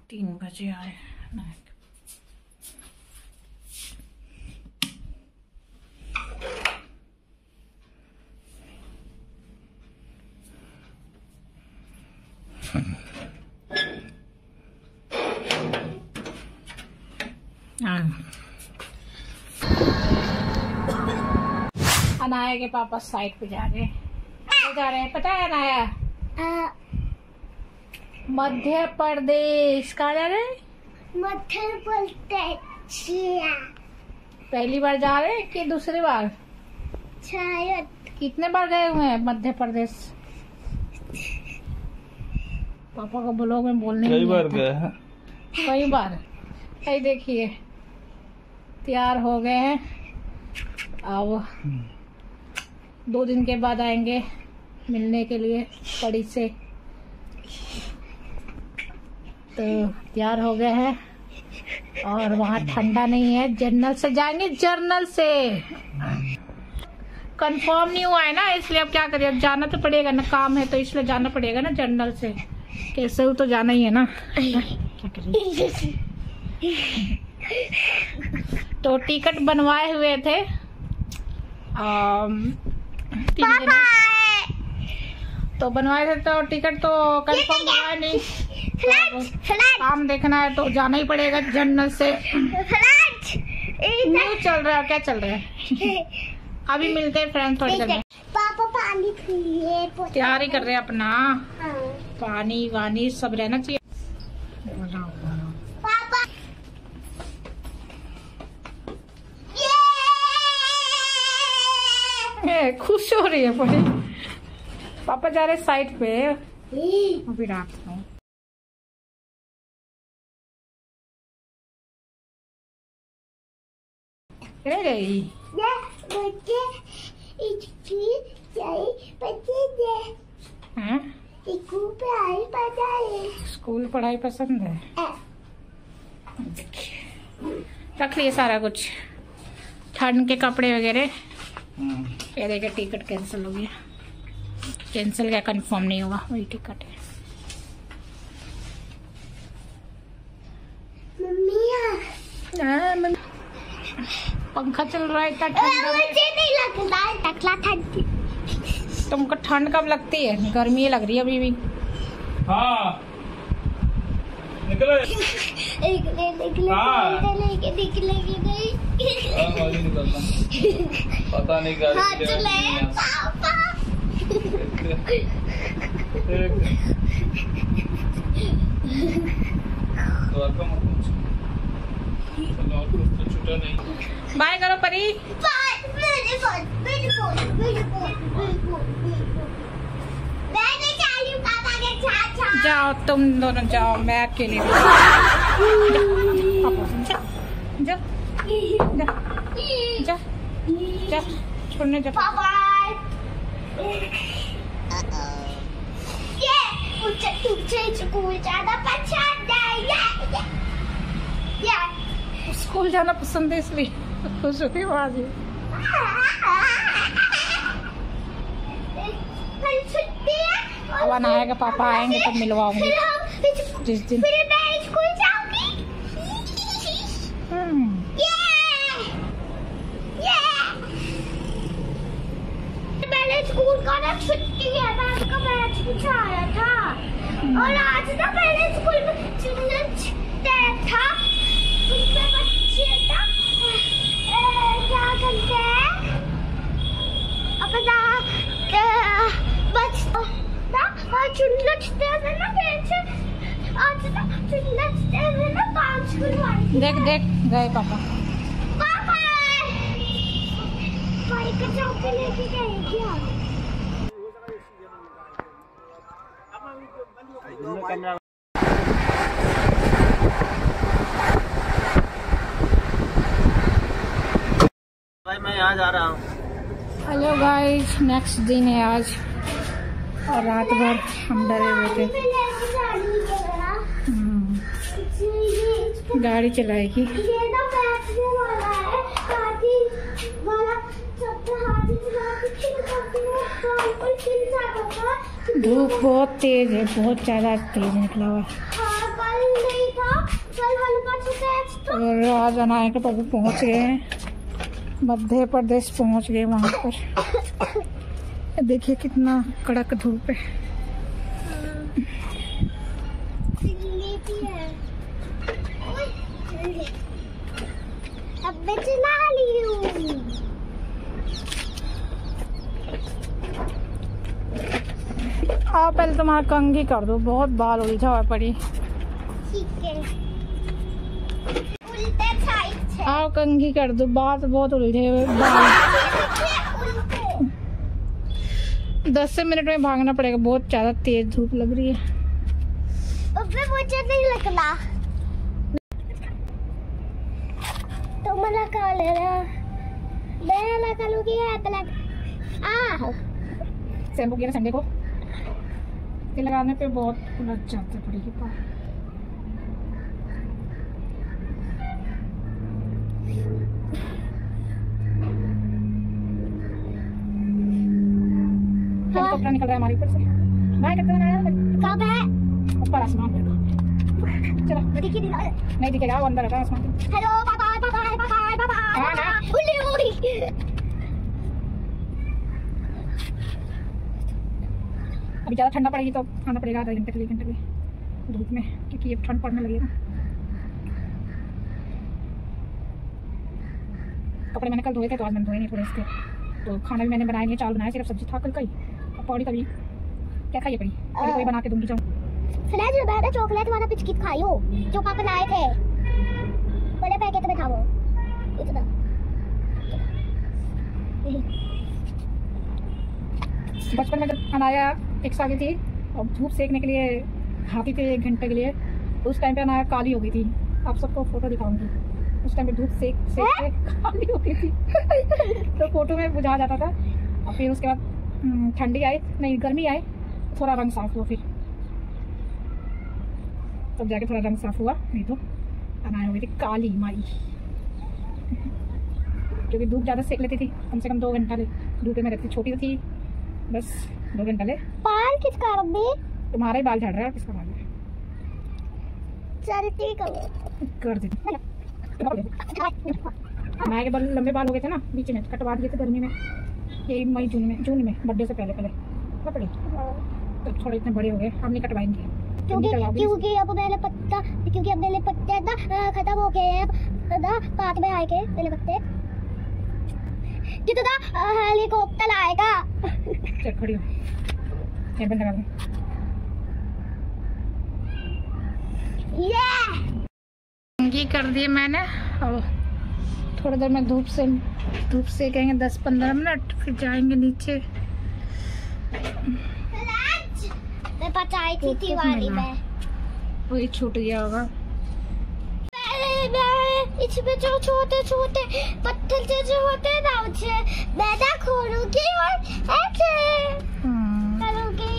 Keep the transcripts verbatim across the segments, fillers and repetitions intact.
तीन बजे आए। अनाया के पापा साइड पे जा रहे हैं जा रहे हैं पता है अनाया? मध्य प्रदेश। कहाँ जा रहे हैं? मध्य प्रदेश। पहली बार जा रहे हैं कि दूसरी बार? शायद। कितने बार गए हुए हैं मध्य प्रदेश? पापा को ब्लॉग में बोलने कई बार गए हैं। कई बार। कई देखिए तैयार हो गए हैं। अब दो दिन के बाद आएंगे मिलने के लिए पड़ी से। तो तैयार हो गए हैं और वहाँ ठंडा नहीं है। जर्नल से जाएंगे। जर्नल से कंफर्म नहीं हुआ है ना, इसलिए अब क्या करें, अब जाना तो पड़ेगा ना, काम है तो इसलिए जाना पड़ेगा ना जर्नल से। कैसे हो तो जाना ही है ना। क्या करें। तो टिकट बनवाए हुए थे तीन दिन तो बनवाए थे, तो टिकट तो कंफर्म हुआ नहीं। काम देखना है तो जाना ही पड़ेगा जर्नल से। न्यूज चल रहा है, क्या चल रहा है? अभी मिलते हैं फ्रेंड्स थोड़ी देर में। पापा पानी पिए। तैयारी कर रहे हैं अपना। हाँ। पानी वानी सब रहना चाहिए। पापा ये खुश हो रही है बड़ी। पापा जा रहे साइड पे। अभी रात को रह गई। बच्चे इसकी जाई बच्चे दे। हैं? स्कूल पढ़ाई पढ़ाई। स्कूल पढ़ाई पसंद है। रख लिए सारा कुछ, ठंड के कपड़े वगैरह। ये देखिए टिकट कैंसिल हो गया। कैंसिल क्या, कंफर्म नहीं होगा, वही टिकट है। मम्मी पंखा चल रहा है इतना ठंडा में। मुझे नहीं लगता है टकला ठंडी। तुमको ठंड कब लगती है? गर्मी लग रही है अभी भी। हाँ निकले निकले निकले हाँ। लेके निकलेगी नहीं। निकलता पता नहीं क्या हाथ चले पापा। तो छुटा नहीं। बाय करो परी। मेरे फोन मेरे फोन मेरे फोन मेरे फोन मैं नहीं जा रही हूँ पापा के साथ साथ। जाओ तुम दोनों जाओ, मैं अकेले जा जा जा जा छोड़ने जा। पापा ये मुझे तुझसे स्कूल जाना पसंद है। ये ये स्कूल जाना पसंद है इसलिए खुश होती हूँ आज। अब अनाया के पापा आएंगे तब मिलवाऊंगी जिस दिन। फिर मैं स्कूल जाऊंगी। पहले स्कूल का ना छुट्टी है, मैथ का मैच कुछ आया था और आज ना पहले स्कूल में चिल्ड्रंस डे था। उसमें बच्चे ना क्या करते हैं अपना बच्चा ना चिल्ड्रंस डे में ना पीछे आज ना चिल्ड्रंस डे में ना डांस करवाएंगे। देख देख गए पापा। पापा भाई का चौके लेके गए क्या? भाई मैं यहाँ जा रहा हूँ। हेलो गाइस, नेक्स्ट दिन है आज और रात भर हम डरे हुए थे। गाड़ी चलाएगी। ये ना बैठने वाला है, हाथी वाला सबका हाथी चला के खिलकाती है, कान पर खिल जाता था। धूप बहुत तेज है, बहुत ज्यादा तेज निकला हुआ है। हाँ कल नहीं था चल हल्का सा तो और आज अनाया के पापा पहुंच गए हैं, मध्य प्रदेश पहुंच गए। वहां पर देखिए कितना कड़क धूप है। दिल्ली भी है। अब मैं चला ली हूँ। आओ पहले तुम्हारा कंघी कर दो, बहुत बाल उलझा हुआ पड़ी। ठीक है। उल्टे साइड से। आओ कंघी कर दो, बाल तो बहुत उलझे हुए बाल। उल्टे। दस से मिनट में भागना पड़ेगा, बहुत ज्यादा तेज धूप लग रही है। उसमें मुझे नहीं लगना। तो मैं लगा ले रहा, मैं लगा लूँगी ब्लैक। आ शैम्पू किया संडे को, तेल लगाने पे बहुत उलझ जाते पड़ेगी बाल। हेलीकॉप्टर निकल रहा है हमारे ऊपर से। बाय करते हैं ना, कब है? ऊपर आसमान पे। चलो दिखी नहीं रहा है। नहीं दिखेगा, वो अंदर रहता है आसमान पे। Hello bye bye bye bye bye bye हाँ, ना। बाय। उल्ली उड़ी। अभी ज़्यादा ठंडा पड़ेगी तो आना पड़ेगा आधा घंटे के लिए, घंटे के लिए धूप में, क्योंकि अब ठंड पड़ने लगेगा। कपड़े मैंने कल धोए थे तो आज मैंने धोए नहीं थोड़े इसके। तो खाना भी मैंने बनाया नहीं, चावल बनाया, सिर्फ सब्जी था कल का ही। अब पौड़ी तभी क्या खाइए पड़ी, पौड़ी कोई बना के दूंगी। जाऊँ फ्लैश जो मैंने चॉकलेट वाला बिस्किट खाई हो जो पापा लाए थे, बड़े पैकेट में था वो इतना। बचपन में जब अनाया एक साल की थी और धूप सेकने के लिए आती थी एक घंटे के लिए, तो उस टाइम पे अनाया काली हो गई थी। आप सबको फोटो दिखाऊंगी। उस टाइम पे धूप सेक सेक के काली हो गई थी। तो फोटो में बुझा जाता था। और फिर उसके बाद ठंडी आई, नहीं गर्मी आई, थोड़ा रंग साफ हुआ, फिर तब जाके थोड़ा रंग साफ हुआ, नहीं तो अनाया हो गई थी काली माई। क्योंकि धूप ज़्यादा सेक लेती थी, कम से कम दो घंटा ले धूप में रहती। छोटी थी बस, दो घंटा ले। बाल किसका रब्बी? तुम्हारा ही बाल झड़ रहा है, किसका बाल है? चल ठीक है कर दे। मैं के बाल लंबे बाल हो गए थे ना, बीच में कटवा दिए थे गर्मी में, यही मई जून में, जून में बर्थडे से पहले पहले कपड़े तो थोड़े इतने बड़े हो गए। हम नहीं कटवाएंगे क्योंकि क्योंकि अब मेरे पत्ता क्योंकि अब मेरे पत्ते ना खत्म हो गए हैं ना, पात में आएंगे मेरे पत्ते। कितना हेलीकॉप्टर आएगा। चल खड़ी हो, हेयर बैंड लगा ले। ये कंघी कर दिए मैंने, और थोड़ी देर में धूप से धूप से कहेंगे दस पंद्रह मिनट, फिर जाएंगे नीचे। मैं पचाई थी दीवारी में, वही छूट गया होगा। इसमें जो छोटे छोटे पत्थर जैसे होते हैं ना, उसे मैं ना खोलूंगी और ऐसे करूंगी।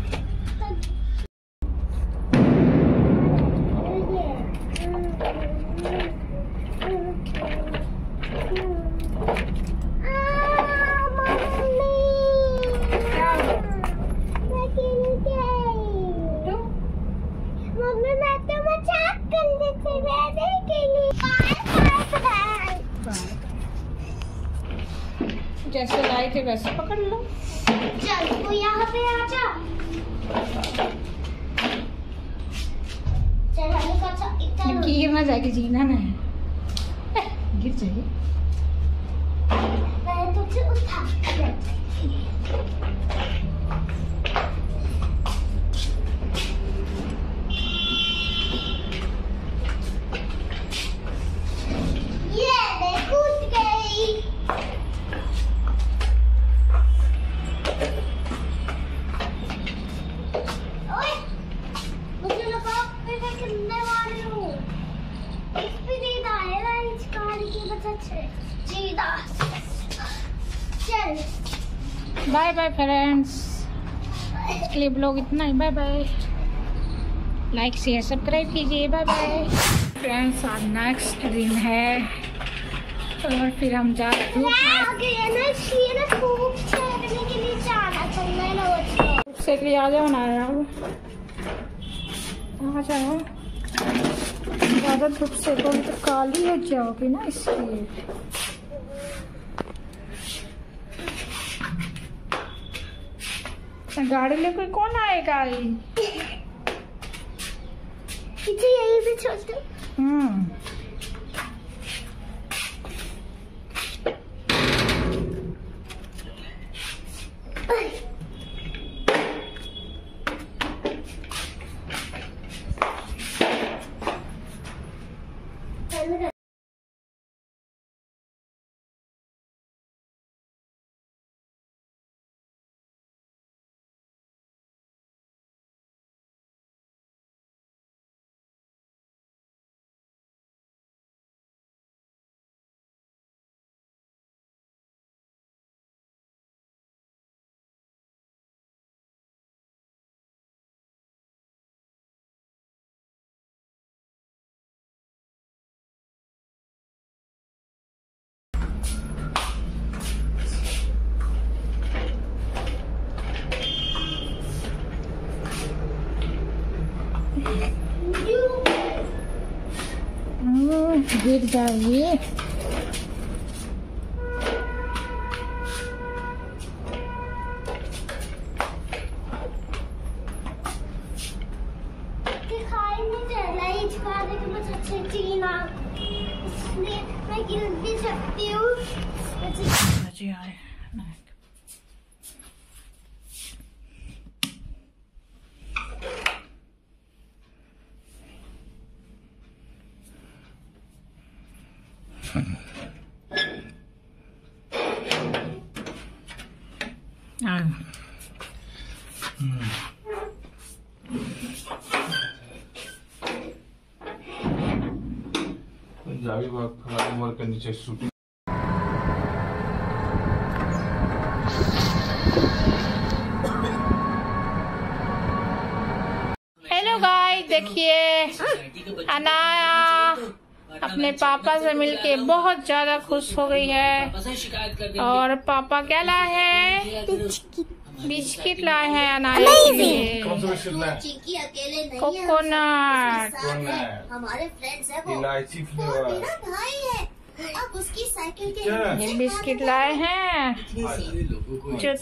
मम्मी मैं तो मजाक कर रही थी, मैं नहीं खेली। जैसे लाए थे वैसे पकड़ लो। चल तू यहाँ पे आ जा। चल हल्का सा इधर गिर ना जाएगी, जीना ना है, गिर जाएगी। मैं तुझे उठा। ये मैं कूद गई। ओए मुझे लगा मैं कितने वाली हूँ। इस पे नींद आएगा, इस कार की वजह से जीना। चल बाय बाय फ्रेंड्स, इसके लिए ब्लॉग इतना ही। Bye bye, like share subscribe कीजिए। बाय बाय फ्रेंड्स, आज नेक्स्ट दिन है और फिर हम जा धूप मैं आ गई है ना, इसलिए ना खूब सेकने के लिए जाना चाहिए ना। वो से लिए आ जाओ ना यार, आ जाओ। ज्यादा धूप से तो काली हो जाओगी ना, इसलिए। गाड़ी लेकर कौन आएगा? यही भी चलते। हम्म गिर जाएगी। दिखाई नहीं दे रहा है, इस गाने के मुझे अच्छी अच्छी ना, इसलिए मैं गिर भी सकती हूँ। जी आए पंजाबी फ्लाईओवर के नीचे शूटिंग। हेलो गाइस, देखिए अनाया अपने पापा से मिलके बहुत ज्यादा खुश हो गई है। और पापा क्या लाए हैं? बिस्किट लाए हैं अनाया के लिए। चिंकी अकेले नहीं है, कोकोनट। हमारे फ्रेंड्स है वो, इलायची वो मेरा भाई है। अब उसकी साइकिल के क्या? ये बिस्किट लाए हैं जो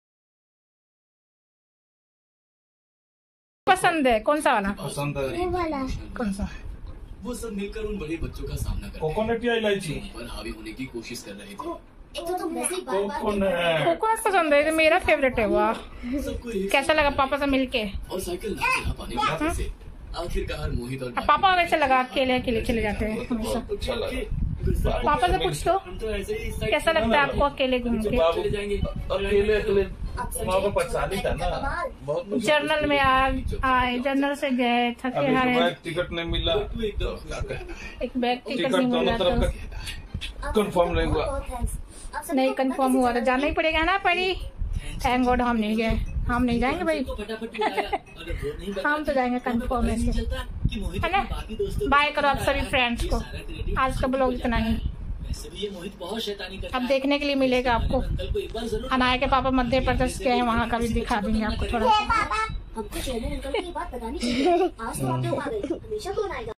पसंद है। कौन सा वाला पसंद है? वो वाला कौन सा? वो सब मिलकर उन बड़े बच्चों का सामना कर कोकोनट या इलायची पर हावी होने की कोशिश कर रहे थे। एक तो तुम वैसे ही बार बार कोकोनट कोकोनट पसंद है, तो मेरा फेवरेट है। वाह, सबको एक कैसा लगा पापा से मिलके? और साइकिल ना चला पाने की वजह से आखिरकार मोहित और अब पापा कैसे लगा? अकेले अकेले चले जाते हैं हमेशा। अच्छा लगा। पापा से पूछ दो हम तो ऐसे ही इस साइड कैसा लगता है आपको अकेले घूम के? बाबू चले जाएंगे। अकेले अकेले वहाँ पे परेशानी था ना, बहुत मुश्किल। जर्नल में आ- आए, जर्नल से गए, थके अभी तो हारे, बैग टिकट नहीं मिला, तू एकदम क्या करें? एक बैग टिकट टिकट नहीं दोनों मिला तरफ तो का कंफर्म नहीं हुआ। नहीं कंफर्म हुआ तो जाना ही पड़ेगा ना परी। थैंक गॉड हम नहीं गए, हम नहीं जाएंगे भाई। को फटाफट बुलाया। अगर वो नहीं बता हम तो जाएंगे कंफर्म नहीं से, चलता कि मोहित है ना? अपने बाकी दोस्तों बाय करो आप सभी फ्रेंड्स को। आज का ब्लॉग इतना ही। वैसे भी ये मोहित बहुत शैतानी करता अब है। देखने के लिए मिलेगा आपको। अंकल को एक बार जरूर अनाया के पापा मध्य प्रदेश के हैं, वहाँ का भी दिखा देंगे आपको थोड़ा सा। हमको चैनल अंकल की बात बतानी चाहिए। आज तो आप लोग आ गए, हमेशा कौन आएगा?